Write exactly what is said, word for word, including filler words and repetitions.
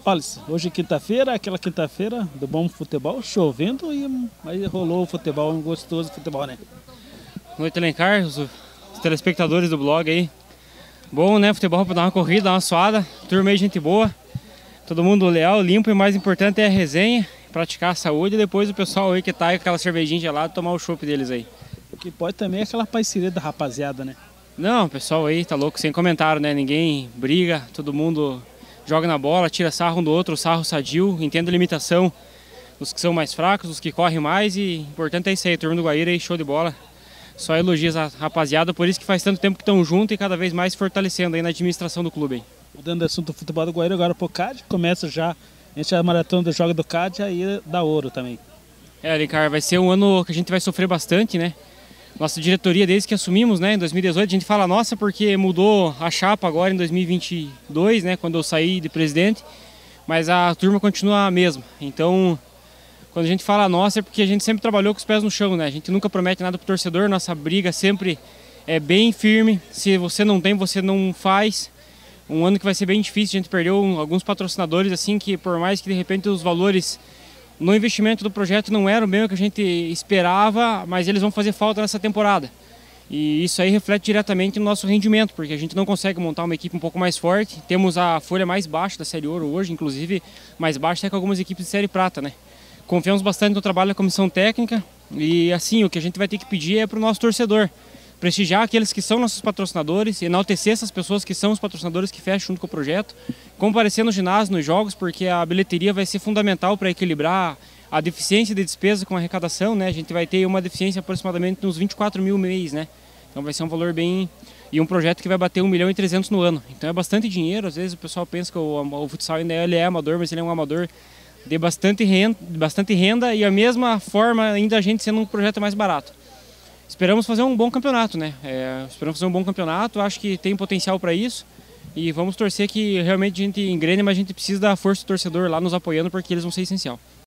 Olha, hoje é quinta-feira, aquela quinta-feira do bom futebol, chovendo e aí rolou o futebol, um gostoso futebol, né? Boa noite, Alencar, os, os telespectadores do blog aí. Bom, né? Futebol para dar uma corrida, dar uma suada, turma aí, gente boa. Todo mundo leal, limpo e o mais importante é a resenha, praticar a saúde e depois o pessoal aí que tá aí com aquela cervejinha gelada tomar o chopp deles aí. O que pode também é aquela parceria da rapaziada, né? Não, o pessoal aí tá louco, sem comentário, né? Ninguém briga, todo mundo joga na bola, tira sarro um do outro, sarro sadio, entende a limitação dos que são mais fracos, dos que correm mais e o importante é isso aí, turma do Guaíra aí, show de bola. Só elogios a rapaziada, por isso que faz tanto tempo que estão juntos e cada vez mais se fortalecendo aí na administração do clube. Hein? Mudando de assunto do futebol do Guaíra agora pro C A D, começa já, a gente a maratona do jogo do C A D aí dá ouro também. É, Ricardo, vai ser um ano que a gente vai sofrer bastante, né? Nossa diretoria, desde que assumimos, né, em dois mil e dezoito, a gente fala nossa porque mudou a chapa agora em dois mil e vinte e dois, né, quando eu saí de presidente, mas a turma continua a mesma. Então, quando a gente fala nossa é porque a gente sempre trabalhou com os pés no chão, né? A gente nunca promete nada pro torcedor, nossa briga sempre é bem firme. Se você não tem, você não faz. Um ano que vai ser bem difícil, a gente perdeu alguns patrocinadores assim que por mais que de repente os valores no investimento do projeto não eram bem o que a gente esperava, mas eles vão fazer falta nessa temporada. E isso aí reflete diretamente no nosso rendimento, porque a gente não consegue montar uma equipe um pouco mais forte. Temos a folha mais baixa da Série Ouro hoje, inclusive mais baixa até que algumas equipes de Série Prata, né? Confiamos bastante no trabalho da comissão técnica e assim, o que a gente vai ter que pedir é para o nosso torcedor prestigiar aqueles que são nossos patrocinadores, enaltecer essas pessoas que são os patrocinadores que fecham junto com o projeto, comparecer no ginásio, nos jogos, porque a bilheteria vai ser fundamental para equilibrar a deficiência de despesa com a arrecadação, né? A gente vai ter uma deficiência aproximadamente uns vinte e quatro mil mês, né? Então vai ser um valor bem... e um projeto que vai bater um milhão e trezentos no ano. Então é bastante dinheiro, às vezes o pessoal pensa que o, o futsal ainda ele é amador, mas ele é um amador de bastante renda, bastante renda e a mesma forma ainda a gente sendo um projeto mais barato. Esperamos fazer um bom campeonato, né? É, esperamos fazer um bom campeonato, acho que tem potencial para isso e vamos torcer que realmente a gente engrene, mas a gente precisa da força do torcedor lá nos apoiando porque eles vão ser essencial.